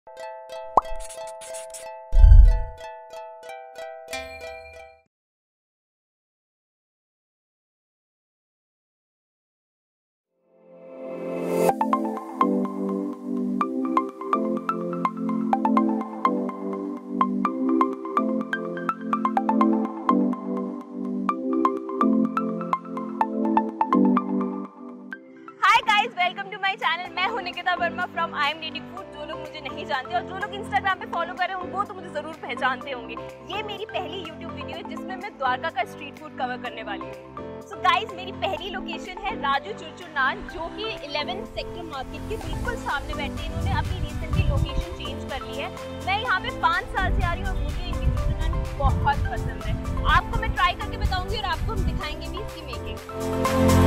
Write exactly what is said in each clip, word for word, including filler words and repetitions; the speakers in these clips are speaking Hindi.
Nikita Verma from I am needing food. जो लोग मुझे नहीं जानते और जो लोग इंस्टाग्राम पे फॉलो कर रहे हैं वो तो मुझे जरूर पहचानते होंगे। ये मेरी पहली यूट्यूब वीडियो है जिसमें मैं द्वारका का स्ट्रीट फूड कवर करने वाली हूँ। सो so गाइज, मेरी पहली लोकेशन है राजू चुरचुर नान, जो कि इलेवेंथ सेक्टर मार्केट के बिल्कुल सामने बैठे। इन्होंने अपनी रिसेंटली लोकेशन चेंज कर ली है। मैं यहाँ पे पाँच साल से आ रही हूँ और मुझे इनकी चुरचुर नान बहुत पसंद है। आपको मैं ट्राई करके बताऊंगी और आपको हम दिखाएंगे भी इसकी मेकिंग।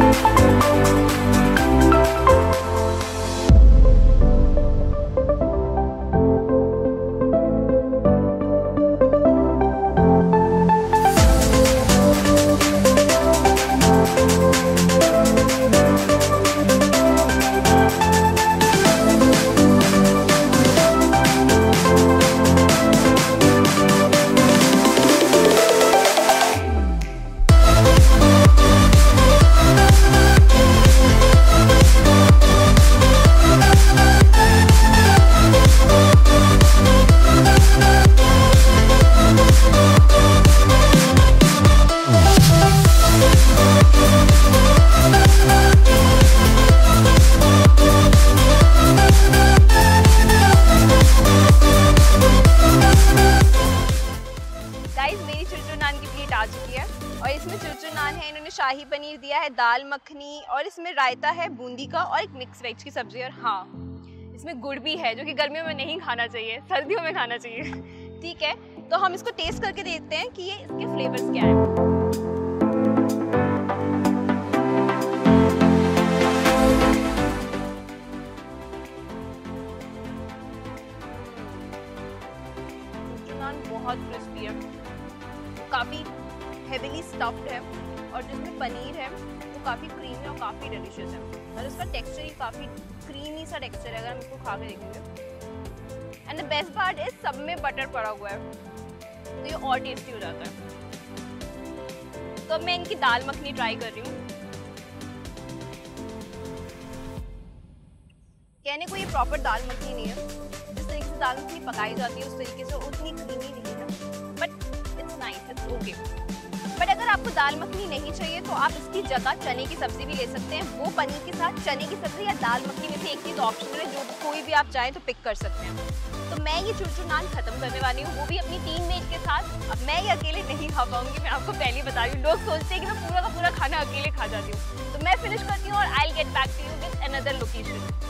आ चुकी है और इसमें चुरचुर नान है, इन्होंने शाही पनीर दिया है, दाल मखनी और इसमें रायता है बूंदी का और एक मिक्स वेज की सब्जी। और हाँ, इसमें गुड़ भी है जो कि गर्मियों में नहीं खाना चाहिए, सर्दियों में खाना चाहिए। ठीक है, तो हम इसको टेस्ट करके देखते हैं कि ये इसके फ्लेवर्स क्या है। चुरचुर नान बहुत क्रिस्पी है, काफी हेवीली स्टफ्ड है और जिसमें पनीर है वो काफ़ी क्रीमी और काफ़ी डिलीशियस है। और उसका टेक्सचर ही काफ़ी क्रीमी सा टेक्सचर है, अगर हम इसको खा के देखेंगे। And the best part is सब में बटर पड़ा हुआ है तो ये और टेस्टी हो जाता है। तो अब मैं इनकी दाल मखनी ट्राई कर रही हूँ। कहने को ये प्रॉपर दाल मखनी नहीं है, जिस तरीके से दाल मखनी पकाई जाती है उस तरीके से उतनी क्रीमी नहीं है, but it's nice, it's okay. But अगर आपको दाल मखनी नहीं चाहिए तो आप इसकी जगह चने की सब्जी भी ले सकते हैं। वो पनीर के साथ चने की सब्जी या दाल मखनी में से एक चीज़ ऑप्शनल है, जो कोई भी आप चाहें तो पिक कर सकते हैं। तो मैं ये चुरचुर नान खत्म करने वाली हूँ, वो भी अपनी टीम मेट के साथ। अब मैं ये अकेले नहीं खा पाऊंगी, मैं आपको पहले ही बता रही हूँ। लोग सोचते हैं कि मैं पूरा का पूरा खाना अकेले खा जाती हूँ, तो मैं फिनिश करती हूँ और I will get back to you with another location.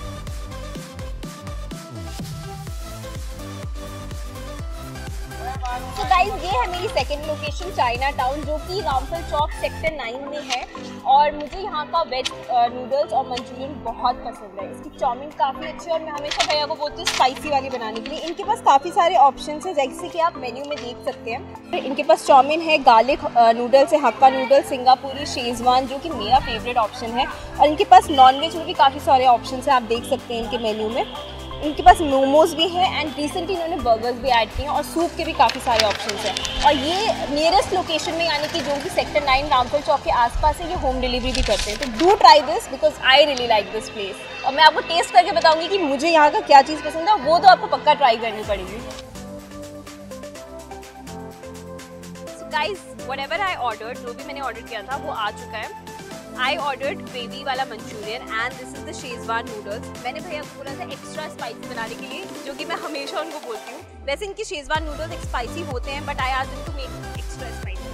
तो गाइस, ये है मेरी सेकंड लोकेशन चाइना टाउन, जो कि रामफल चौक सेक्टर नाइन में है। और मुझे यहाँ का वेज नूडल्स और मंचूरियन बहुत पसंद है। इसकी चाउमीन काफ़ी अच्छी है और मैं हमेशा भैया को बोलती हूँ स्पाइसी वाली बनाने के लिए। इनके पास काफ़ी सारे ऑप्शंस हैं, जैसे कि आप मेन्यू में देख सकते हैं। इनके पास चाउमीन है, गार्लिक नूडल्स है, हक्का नूडल्स, सिंगापुरी, शेजवान, जो कि मेरा फेवरेट ऑप्शन है। और इनके पास नॉनवेज में भी काफ़ी सारे ऑप्शन हैं, आप देख सकते हैं इनके मेन्यू में। इनके पास मोमोज भी हैं एंड रिसेंटली इन्होंने बर्गर्स भी ऐड किए हैं और सूप के भी काफ़ी सारे ऑप्शंस हैं। और ये नियरेस्ट लोकेशन में, यानी कि जो कि सेक्टर नाइन रामफल चौक के आसपास है, ये होम डिलीवरी भी करते हैं। तो do try this because I really like this place. और मैं आपको टेस्ट करके बताऊंगी कि मुझे यहाँ का क्या चीज़ पसंद है, वो तो आपको पक्का ट्राई करनी पड़ेगी। So guys, whatever I ordered, जो भी मैंने ऑर्डर किया था वो आ चुका है। आई ऑर्डर्ड ग्रेवी वाला manchurian and this is the schezwan noodles. मैंने भैया को बोला था एक्स्ट्रा स्पाइसी बनाने के लिए, जो कि मैं हमेशा उनको बोलती हूँ। वैसे इनकी शेजवान नूडल्स एक स्पाइसी होते हैं, but I asked them to make extra spicy.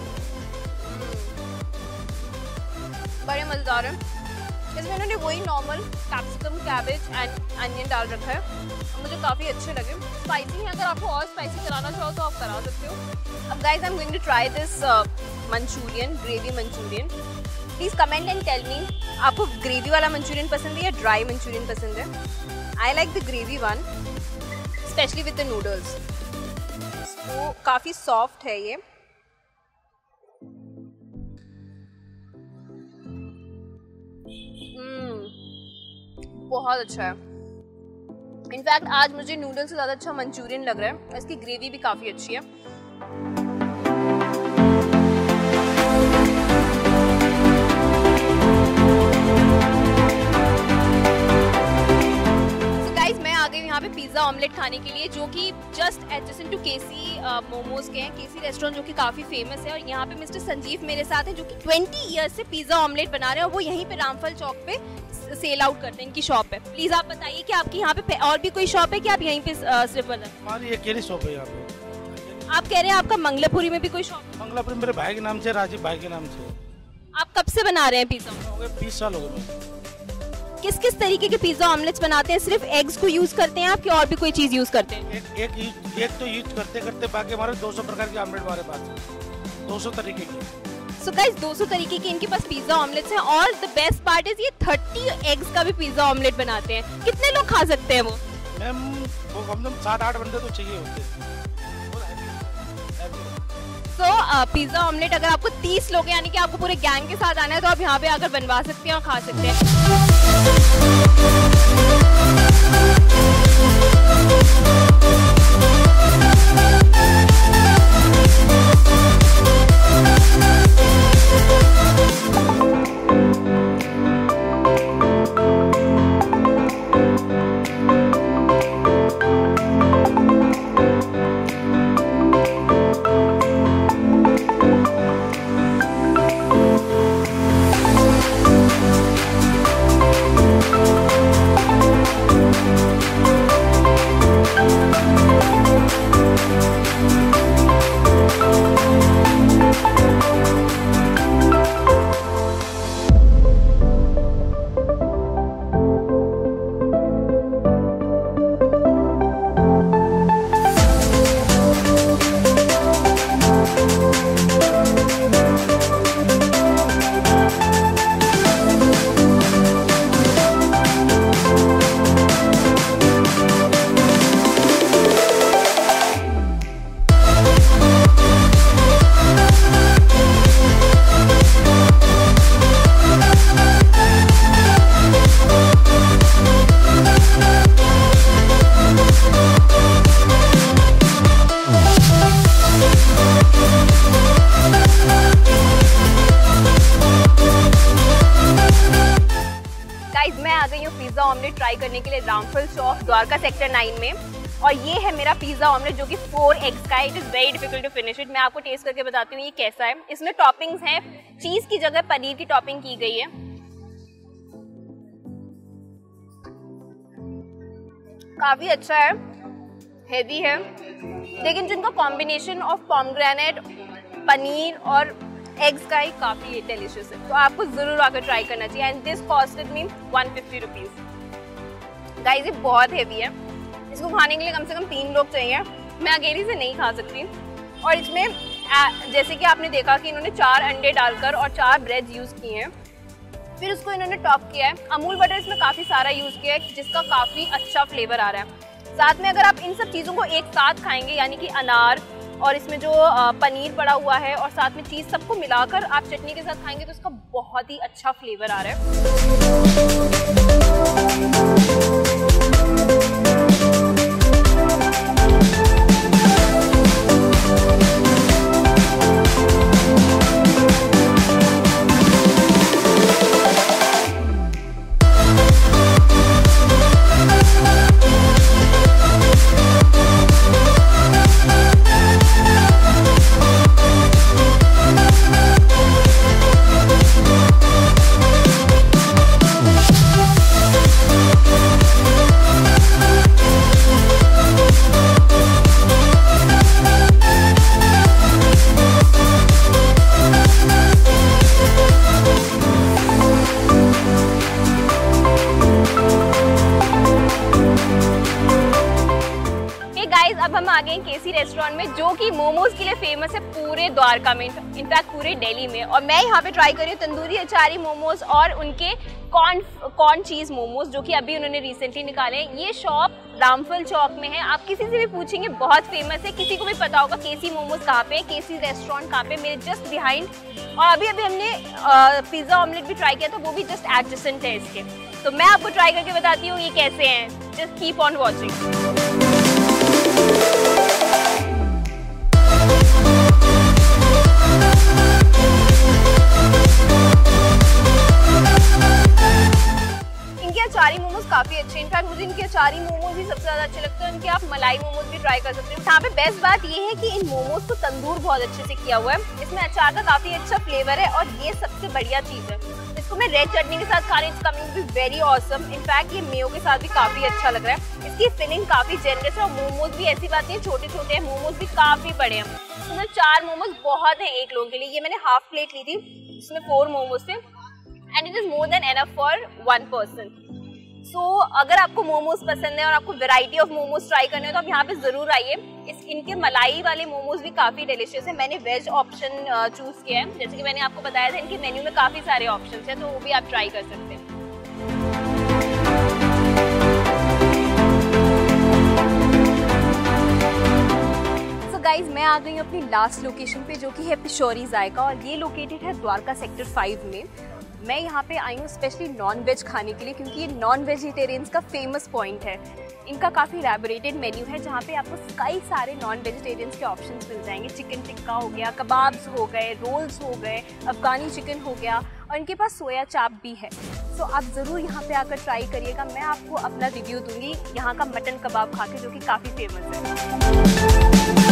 बड़े मज़ेदार हैं। इसमें इन्होंने वही normal capsicum, cabbage and onion डाल रखा है, मुझे काफ़ी अच्छे लगे। स्पाइसी है, अगर आपको और स्पाइसी कराना चाहो तो आप करा सकते हो। अब guys, I am going to try this manchurian, gravy manchurian. Please comment and tell me, आपको ग्रेवी वाला मंचूरियन पसंद है या ड्राई मंचूरियन पसंद है? I like the gravy one, specially with the noodles. तो काफ़ी सॉफ्ट है ये। mm, बहुत अच्छा है। इनफैक्ट आज मुझे नूडल से ज़्यादा अच्छा मंचूरियन लग रहा है। इसकी ग्रेवी भी काफ़ी अच्छी है। यहाँ पे पिज़्ज़ा ऑमलेट खाने के लिए, जो कि just adjacent to KC momos के हैं। केसी रेस्टोरेंट जो कि काफ़ी फेमस है, और यहाँ पे मिस्टर संजीव मेरे साथ हैं जो कि बीस ईयर्स से पिज़्ज़ा ऑमलेट बना रहे हैं, और वो यहीं पे रामफल चौक पे सेल आउट करते हैं, इनकी शॉप है। प्लीज़ आप बताइए कि आपकी यहाँ पे और भी कोई शॉप है कि आप यहीं पे सिर्फ बना? हमारी अकेली शॉप है यहाँ पे। आप कह रहे हैं आपका मंगलापुरी में भी कोई शॉप? मंगलापुरी मेरे भाई के नाम से, राजीव भाई के नाम से। आप कब से बना रहे हैं पिज़्ज़ा? हो गए बीस साल हो गए। किस किस तरीके के पिज़्ज़ा ऑमलेट्स बनाते हैं? सिर्फ एग्स को यूज करते हैं आप कि और भी कोई चीज यूज करते हैं? एक एक, एक तो यूज करते करते बाकी हमारे दो सौ प्रकार के ऑमलेट हमारे पास है, दो सौ तरीके के। सो गाइस दो सौ तरीके के इनके पास पिज़्ज़ा ऑमलेट्स हैं, और द बेस्ट पार्ट इज ये तीस एग्स का भी पिज़्ज़ा ऑमलेट बनाते हैं। कितने लोग खा सकते हैं वो? मैम वो कम से कम सात आठ बंदे तो चाहिए होते हैं। तो पिज़्ज़ा ऑमलेट अगर आपको तीस लोग यानी कि आपको पूरे गैंग के साथ आना है तो आप यहाँ पे आकर बनवा सकते हैं और खा सकते हैं। पिज़्ज़ा ऑमलेट ट्राई करने के लिए रामफल चौक द्वारका सेक्टर नाइन में, और ये है मेरा पिज़्ज़ा ऑमलेट जो कि फोर एग्स का है। It is very difficult to finish it. मैं आपको टेस्ट करके बताती हूँ ये कैसा है। इसमें टॉपिंग्स हैं, चीज़ की जगह पनीर की टॉपिंग की गई है। काफ़ी अच्छा है, हेवी है, लेकिन जिनका कॉम्बिनेशन ऑफ पॉमग्रेनेट, पनीर और एग्स का ही काफ़ी डिलीशियस है, तो आपको ज़रूर आकर ट्राई करना चाहिए। And this costed me one fifty rupees. Guys ये बहुत हेवी है, इसको खाने के लिए कम से कम तीन लोग चाहिए, मैं अकेली से नहीं खा सकती। और इसमें जैसे कि आपने देखा कि इन्होंने चार अंडे डालकर और चार ब्रेड यूज़ किए हैं, फिर उसको इन्होंने टॉप किया है। अमूल बटर इसमें काफ़ी सारा यूज़ किया है जिसका काफ़ी अच्छा फ्लेवर आ रहा है। साथ में अगर आप इन सब चीज़ों को एक साथ खाएंगे, यानी कि अनार और इसमें जो पनीर पड़ा हुआ है और साथ में चीज़, सबको मिलाकर आप चटनी के साथ खाएंगे तो इसका बहुत ही अच्छा फ्लेवर आ रहा है। अब हम आ गए केसी रेस्टोरेंट में, जो कि मोमोज के लिए फेमस है पूरे द्वारका में, इनफैक्ट पूरे दिल्ली में। और मैं यहाँ पे ट्राई कर रही हूँ तंदूरी अचारी मोमोज और उनके कॉर्न कॉर्न चीज़ मोमोज, जो कि अभी उन्होंने रिसेंटली निकाले हैं। ये शॉप रामफल चौक में है। आप किसी से भी पूछेंगे बहुत फेमस है, किसी को भी पता होगा केसी मोमोज कहाँ पे है, केसी रेस्टोरेंट कहाँ पे, मेरे जस्ट बिहाइंड। और अभी अभी हमने पिज़्ज़ा ऑमलेट भी ट्राई किया था, वो भी जस्ट एडजेसेंट है इसके। तो मैं आपको ट्राई करके बताती हूँ ये कैसे हैं। Just keep on watching. अचारी मोमोज काफी अच्छे, इनफैक्ट मुझे इनके अचारी मोमोज ही सबसे ज्यादा अच्छे लगते हैं। इनके आप मलाई मोमोज भी ट्राई कर सकते हो। यहाँ पे बेस्ट बात ये है कि इन मोमोज को तंदूर बहुत अच्छे से किया हुआ है। इसमें अचार का काफी अच्छा फ्लेवर है और ये सबसे बढ़िया चीज है। इसको मैं रेड चटनी के साथ खा रही हूँ, कमिंग भी वेरी ऑसम। इनफैक्ट ये मेयो के साथ भी काफी अच्छा लग रहा है। इसकी फिलिंग काफी जेनरस है और मोमोज भी ऐसी बात नहीं, छोटे छोटे हैं, मोमोज भी काफी बड़े हैं। इसमें चार मोमोज बहुत है एक लोगों के लिए। ये मैंने हाफ प्लेट ली थी, इसमें फोर मोमोज थे and it is more than enough for one person. So so, अगर आपको मोमोज पसंद है और आपको वैरायटी ऑफ मोमोज ट्राई करने हो तो आप यहाँ पे जरूर आइए। इस इनके मलाई वाले मोमोज भी काफी डिलीशियस है। मैंने वेज ऑप्शन चूज किया है, जैसे कि मैंने आपको बताया था इनके मेन्यू में काफी सारे ऑप्शंस हैं, तो वो भी आप ट्राई कर सकते हैं। सो गाइज, मैं आ गई हूँ अपनी लास्ट लोकेशन पे जो कि है पिशोरी जायका और ये लोकेटेड है द्वारका सेक्टर फाइव में। मैं यहाँ पे आई हूँ स्पेशली नॉन वेज खाने के लिए क्योंकि ये नॉन वेजिटेरियंस का फेमस पॉइंट है। इनका काफ़ी इलैबोरेटेड मेन्यू है जहाँ पे आपको कई सारे नॉन वेजिटेरियंस के ऑप्शंस मिल जाएंगे। चिकन टिक्का हो गया, कबाब्स हो गए, रोल्स हो गए, अफगानी चिकन हो गया और इनके पास सोया चाप भी है। सो so, आप ज़रूर यहाँ पे आकर ट्राई करिएगा। मैं आपको अपना रिव्यू दूंगी यहाँ का मटन कबाब खा के जो कि काफ़ी फेमस है।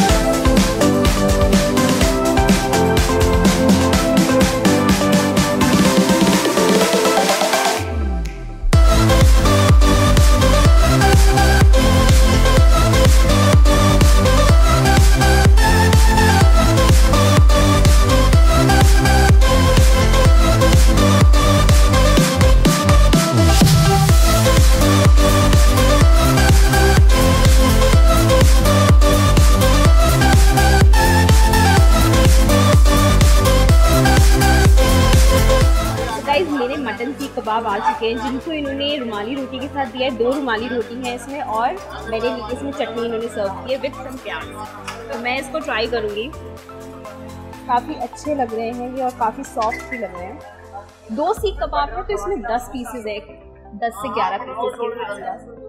मेरे मटन सीख कबाब आ चुके हैं जिनको इन्होंने रुमाली रोटी के साथ दिया है। दो रुमाली रोटी है इसमें और मेरे लिए इसमें चटनी इन्होंने सर्व की है विद सम प्याज। तो मैं इसको ट्राई करूँगी। काफ़ी अच्छे लग रहे हैं ये और काफ़ी सॉफ्ट भी लग रहे हैं। दो सीख कबाब है तो इसमें दस पीसेज है, दस से ग्यारह पीसेज के।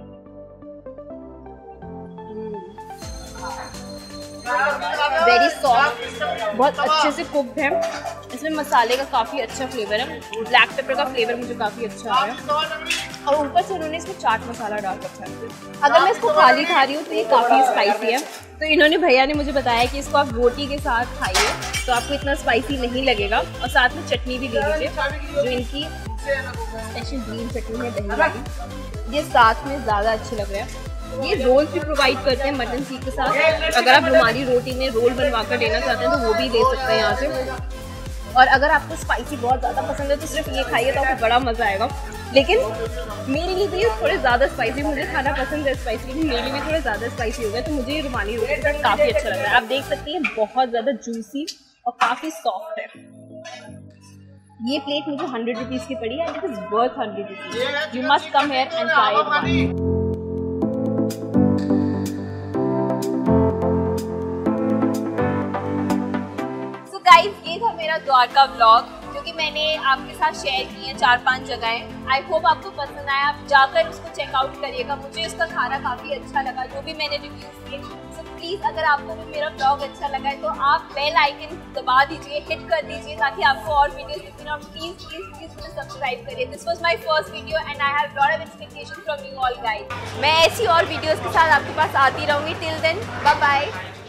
वेरी सॉफ्ट, बहुत अच्छे से कुक्ड है। इसमें मसाले का काफ़ी अच्छा फ्लेवर है। ब्लैक पेपर का फ्लेवर मुझे काफ़ी अच्छा आ रहा है और ऊपर से उन्होंने इसमें चाट मसाला डाल रखा है। अगर मैं इसको खाली खा रही हूँ तो ये काफ़ी स्पाइसी है। तो इन्होंने भैया ने मुझे बताया कि इसको आप रोटी के साथ खाइए तो आपको इतना स्पाइसी नहीं लगेगा और साथ में चटनी भी ले लीजिए जो इनकी स्पेशल ग्रीन चटनी है दही वाली। ये साथ में ज़्यादा अच्छे लग रहे हैं। ये रोल भी प्रोवाइड करते हैं मटन सीख के साथ। अगर आप रुमाली रोटी में रोल बनवा कर देना चाहते हैं तो वो भी ले सकते हैं यहाँ से। और अगर आपको स्पाइसी बहुत ज़्यादा पसंद है तो सिर्फ ये खाइए तो आपको बड़ा मज़ा आएगा। लेकिन मेरे लिए तो ये थोड़े ज़्यादा स्पाइसी, मुझे खाना पसंद है स्पाइसी, लेकिन मेरे लिए थोड़े ज़्यादा स्पाइसी हो गया तो मुझे ये रुमाली रोटी के साथ काफ़ी अच्छा लग रहा है। आप देख सकते हैं बहुत ज़्यादा जूसी और काफ़ी सॉफ्ट है। ये प्लेट मुझे हंड्रेड रुपीज़ की पड़ी है and it is worth hundred rupees. You must come here and try it. Guys, ये था मेरा द्वारका व्लॉग जो कि मैंने आपके साथ शेयर किए हैं चार पांच जगहें। आई होप आपको पसंद आया। आप जाकर उसको चेकआउट करिएगा। मुझे इसका खाना काफ़ी अच्छा लगा जो भी मैंने रिव्यूज़ किए। सो प्लीज़ अगर आपको भी मेरा व्लॉग अच्छा लगा है तो आप बेल आइकन दबा दीजिए, हिट कर दीजिए ताकि आपको और वीडियोस दिखें। और प्लीज़ प्लीज़ प्लीज़ मुझे सब्सक्राइब करिए। This was my first video and I have lot of expectation from you all guys. मैं ऐसी और वीडियोज़ के साथ आपके पास आती रहूँगी। Till then bye bye.